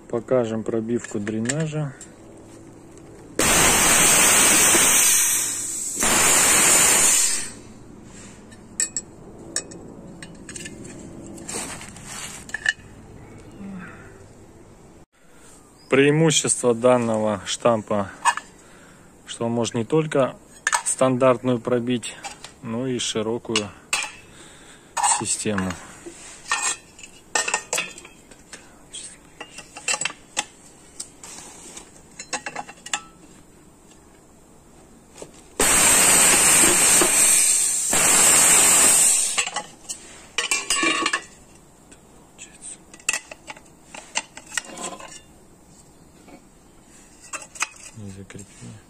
Покажем пробивку дренажа. Преимущество данного штампа, что он может не только стандартную пробить, но и широкую систему. Не закреплено.